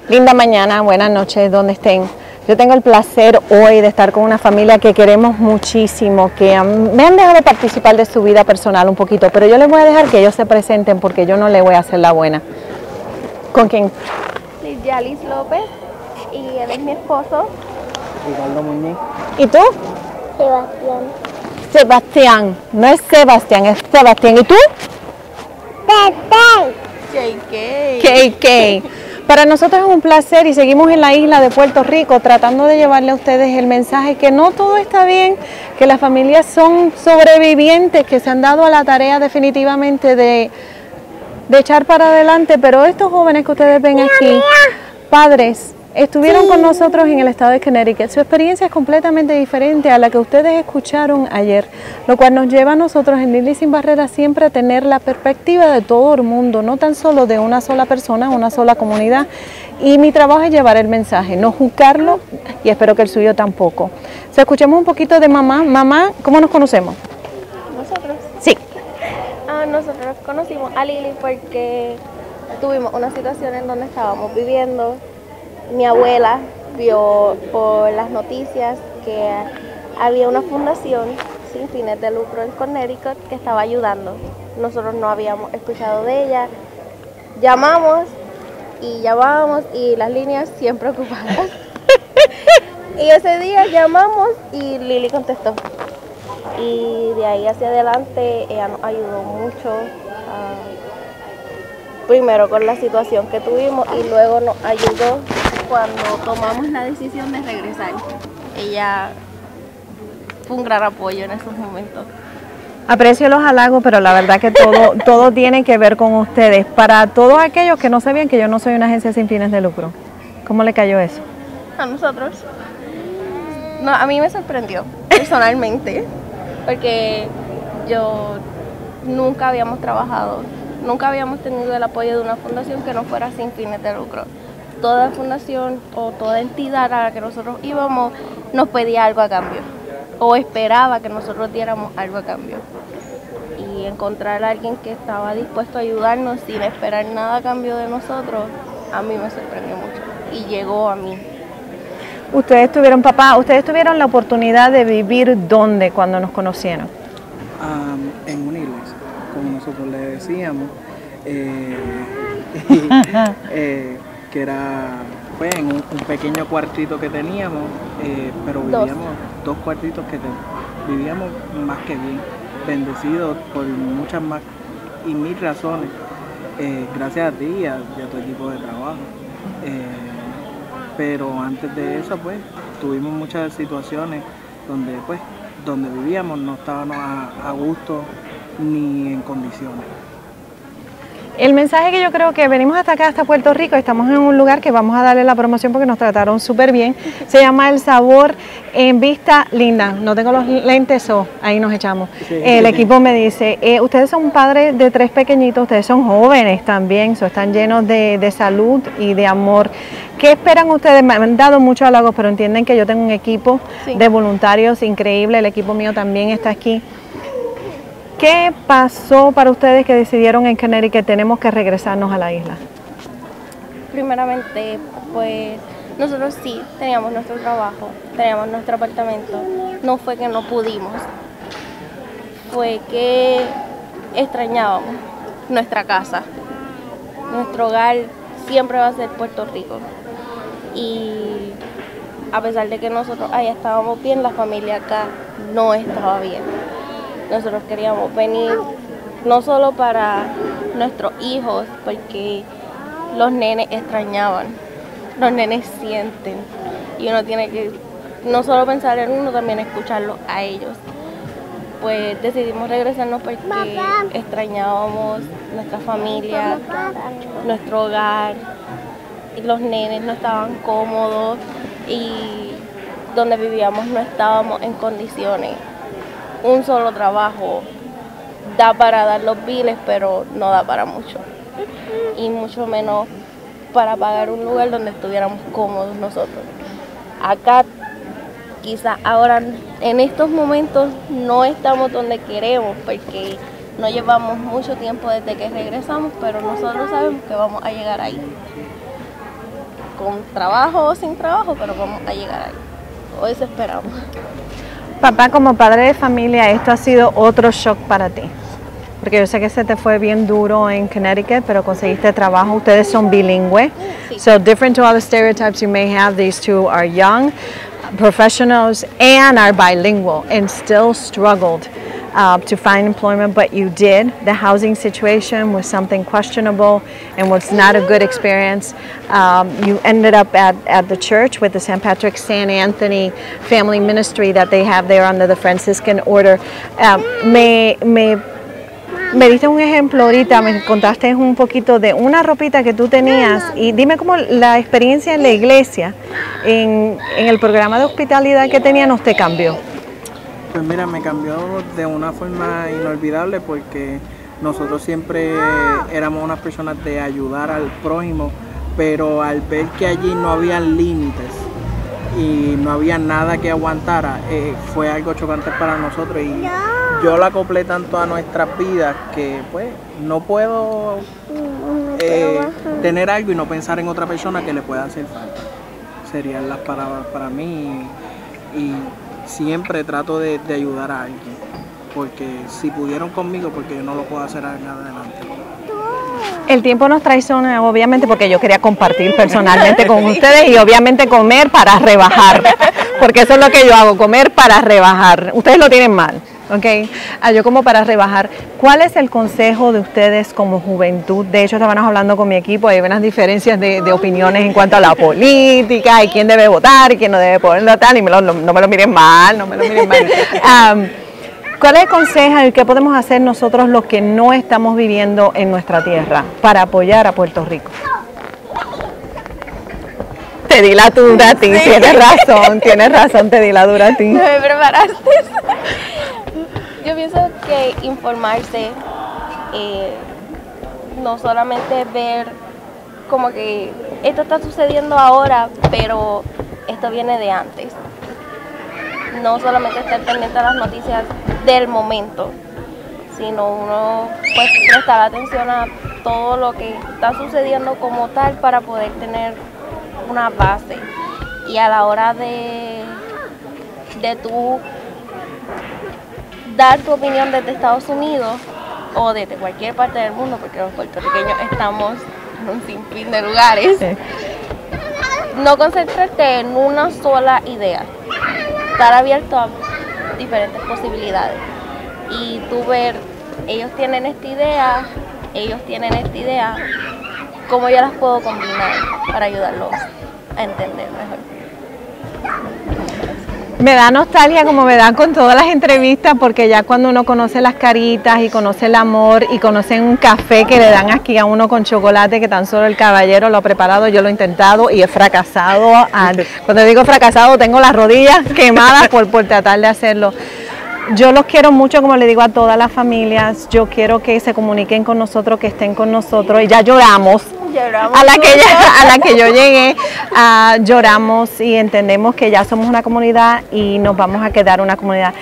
Linda mañana, buenas noches, donde estén. Yo tengo el placer hoy de estar con una familia que queremos muchísimo, que me han dejado participar de su vida personal un poquito, pero yo les voy a dejar que ellos se presenten porque yo no les voy a hacer la buena. ¿Con quién? Yalis López, y él es mi esposo. Ricardo Muñiz. ¿Y tú? Sebastián. Sebastián, no es Sebastián, es Sebastián. ¿Y tú? JK. KK. Para nosotros es un placer y seguimos en la isla de Puerto Rico tratando de llevarle a ustedes el mensaje que no todo está bien, que las familias son sobrevivientes, que se han dado a la tarea definitivamente de echar para adelante, pero estos jóvenes que ustedes ven aquí, padres, estuvieron con nosotros en el estado de Connecticut. Su experiencia es completamente diferente a la que ustedes escucharon ayer, lo cual nos lleva a nosotros en Lili Sin Barreras siempre a tener la perspectiva de todo el mundo, no tan solo de una sola persona, una sola comunidad. Y mi trabajo es llevar el mensaje, no juzgarlo, y espero que el suyo tampoco. O sea, escuchemos un poquito de mamá. Mamá, ¿cómo nos conocemos? ¿Nosotros? Sí. Nosotros conocimos a Lili porque tuvimos una situación en donde estábamos viviendo. Mi abuela vio por las noticias que había una fundación sin fines de lucro en Connecticut que estaba ayudando. Nosotros no habíamos escuchado de ella. Llamamos y las líneas siempre ocupadas. Y ese día llamamos y Lili contestó. Y de ahí hacia adelante ella nos ayudó mucho. Primero con la situación que tuvimos y luego nos ayudó cuando tomamos la decisión de regresar. Ella fue un gran apoyo en esos momentos. Aprecio los halagos, pero la verdad que todo tiene que ver con ustedes. Para todos aquellos que no sabían que yo no soy una agencia sin fines de lucro, ¿cómo le cayó eso? A nosotros. No, a mí me sorprendió personalmente, porque yo nunca habíamos trabajado, nunca habíamos tenido el apoyo de una fundación que no fuera sin fines de lucro. Toda fundación o toda entidad a la que nosotros íbamos nos pedía algo a cambio o esperaba que nosotros diéramos algo a cambio. Y encontrar a alguien que estaba dispuesto a ayudarnos sin esperar nada a cambio de nosotros, a mí me sorprendió mucho y llegó a mí. Ustedes tuvieron la oportunidad de vivir ¿dónde cuando nos conocieron? En una iglesia, como nosotros le decíamos, que era pues, en un pequeño cuartito que teníamos, pero vivíamos dos cuartitos que vivíamos más que bien, bendecidos por muchas más y mil razones, gracias a ti y a tu equipo de trabajo. Pero antes de eso, pues, tuvimos muchas situaciones donde vivíamos no estábamos a gusto ni en condiciones. El mensaje que yo creo que venimos hasta acá, hasta Puerto Rico, estamos en un lugar que vamos a darle la promoción porque nos trataron súper bien. Se llama El Sabor en Vista Linda. No tengo los lentes, ahí nos echamos. Sí. El equipo me dice, ustedes son padres de 3 pequeñitos, ustedes son jóvenes también, están llenos de salud y de amor. ¿Qué esperan ustedes? Me han dado muchos halagos, pero entienden que yo tengo un equipo de voluntarios increíble, el equipo mío también está aquí. ¿Qué pasó para ustedes que decidieron en Connecticut que tenemos que regresarnos a la isla? Primeramente, pues nosotros sí teníamos nuestro trabajo, teníamos nuestro apartamento. No fue que no pudimos, fue que extrañábamos nuestra casa. Nuestro hogar siempre va a ser Puerto Rico. Y a pesar de que nosotros allá estábamos bien, la familia acá no estaba bien. Nosotros queríamos venir no solo para nuestros hijos, porque los nenes extrañaban, los nenes sienten y uno tiene que no solo pensar en uno, también escucharlos a ellos. Pues decidimos regresarnos porque extrañábamos nuestra familia, nuestro hogar, y los nenes no estaban cómodos y donde vivíamos no estábamos en condiciones. Un solo trabajo da para dar los biles, pero no da para mucho. Y mucho menos para pagar un lugar donde estuviéramos cómodos nosotros. Acá, quizás ahora, en estos momentos, no estamos donde queremos, porque no llevamos mucho tiempo desde que regresamos, pero nosotros sabemos que vamos a llegar ahí. con trabajo o sin trabajo, pero vamos a llegar ahí. O eso esperamos. Papá, como padre de familia, esto ha sido otro shock para ti. Porque yo sé que se te fue bien duro en Connecticut, pero conseguiste trabajo. Ustedes son bilingües. Sí. So different to all the stereotypes you may have, these two are young professionals and are bilingual and still struggled to find employment, but you did. The housing situation was something questionable and was not a good experience. You ended up at the church with the St. Patrick St. Anthony family ministry that they have there under the Franciscan order. Me diste un ejemplo ahorita, me contaste un poquito de una ropita que tú tenías y dime cómo la experiencia en la iglesia, en el programa de hospitalidad que teníamos, te cambió. Pues mira, me cambió de una forma inolvidable porque nosotros siempre éramos unas personas de ayudar al prójimo, pero al ver que allí no había límites y no había nada que aguantara, fue algo chocante para nosotros y yo la acoplé tanto a nuestras vidas que pues no puedo tener algo y no pensar en otra persona que le pueda hacer falta. Serían las palabras para mí y siempre trato de ayudar a alguien, porque si pudieron conmigo, porque yo no lo puedo hacer adelante. El tiempo nos traiciona, obviamente, porque yo quería compartir personalmente con ustedes y obviamente comer para rebajar, porque eso es lo que yo hago, comer para rebajar. Ustedes lo tienen mal, ¿ok? Yo como para rebajar. ¿Cuál es el consejo de ustedes como juventud? De hecho, estábamos hablando con mi equipo, hay unas diferencias de opiniones en cuanto a la política y quién debe votar y quién no debe poder votar, y no me lo miren mal, no me lo miren mal. ¿Cuál es el consejo y qué podemos hacer nosotros los que no estamos viviendo en nuestra tierra para apoyar a Puerto Rico? Te di la dura a ti, sí. tienes razón, te di la dura a ti. No me preparaste. Yo pienso que informarse, no solamente ver como que esto está sucediendo ahora, pero esto viene de antes. No solamente estar pendiente a las noticias del momento, sino uno pues prestar atención a todo lo que está sucediendo como tal para poder tener una base. Y a la hora de tú dar tu opinión desde Estados Unidos o desde cualquier parte del mundo, porque los puertorriqueños estamos en un sinfín de lugares, sí. No concentrarte en una sola idea, estar abierto a diferentes posibilidades y tú ver, ellos tienen esta idea, cómo yo las puedo combinar para ayudarlos a entender mejor. Me da nostalgia como me dan con todas las entrevistas, porque ya cuando uno conoce las caritas y conoce el amor y conoce un café que le dan aquí a uno con chocolate, que tan solo el caballero lo ha preparado, yo lo he intentado y he fracasado. Cuando digo fracasado, tengo las rodillas quemadas por tratar de hacerlo. Yo los quiero mucho, como le digo a todas las familias, yo quiero que se comuniquen con nosotros, que estén con nosotros, y ya lloramos. A la que yo llegué, lloramos y entendemos que ya somos una comunidad y nos vamos a quedar una comunidad.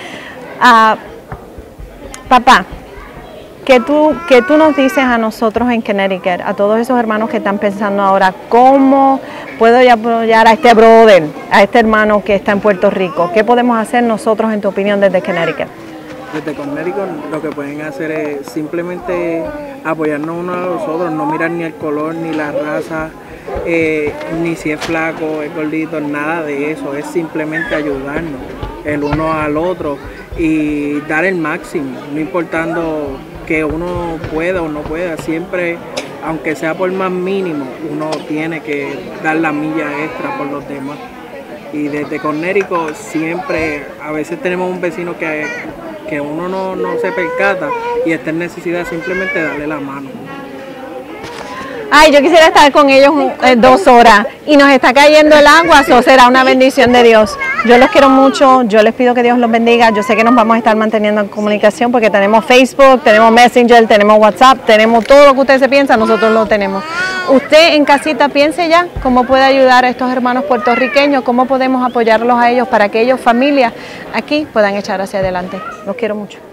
Papá, ¿qué tú nos dices a nosotros en Connecticut, a todos esos hermanos que están pensando ahora, cómo puedo apoyar a este brother, a este hermano que está en Puerto Rico? ¿Qué podemos hacer nosotros, en tu opinión, desde Connecticut? Desde Connecticut lo que pueden hacer es simplemente apoyarnos unos a los otros, no mirar ni el color, ni la raza, ni si es flaco, es gordito, nada de eso, es simplemente ayudarnos el uno al otro y dar el máximo, no importando que uno pueda o no pueda, siempre, aunque sea por más mínimo, uno tiene que dar la milla extra por los demás. Y desde Connecticut siempre, a veces tenemos un vecino que uno no se percata y está en necesidad, simplemente darle la mano. Ay, yo quisiera estar con ellos 2 horas y nos está cayendo el agua, eso será una bendición de Dios. Yo los quiero mucho, yo les pido que Dios los bendiga. Yo sé que nos vamos a estar manteniendo en comunicación porque tenemos Facebook, tenemos Messenger, tenemos WhatsApp, tenemos todo lo que usted se piensa, nosotros lo tenemos. Usted en casita piense ya cómo puede ayudar a estos hermanos puertorriqueños, cómo podemos apoyarlos a ellos para que ellos, familias, aquí puedan echar hacia adelante. Los quiero mucho.